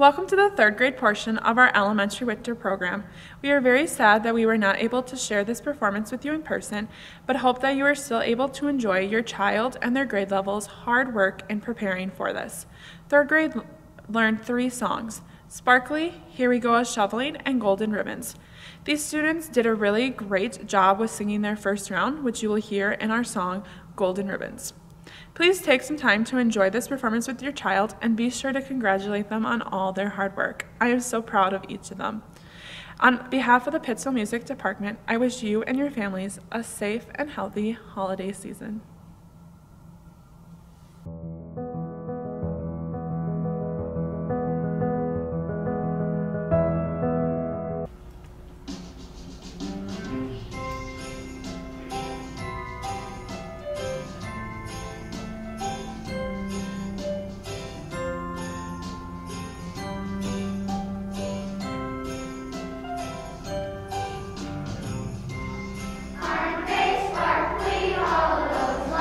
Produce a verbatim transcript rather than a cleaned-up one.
Welcome to the third grade portion of our elementary winter program. We are very sad that we were not able to share this performance with you in person, but hope that you are still able to enjoy your child and their grade level's hard work in preparing for this. Third grade learned three songs: Sparkly, Here We Go A-Shoveling, and Golden Ribbons. These students did a really great job with singing their first round, which you will hear in our song, Golden Ribbons. Please take some time to enjoy this performance with your child and be sure to congratulate them on all their hard work. I am so proud of each of them. On behalf of the Pittsville Music Department, I wish you and your families a safe and healthy holiday season. Aren't they sparkly, all those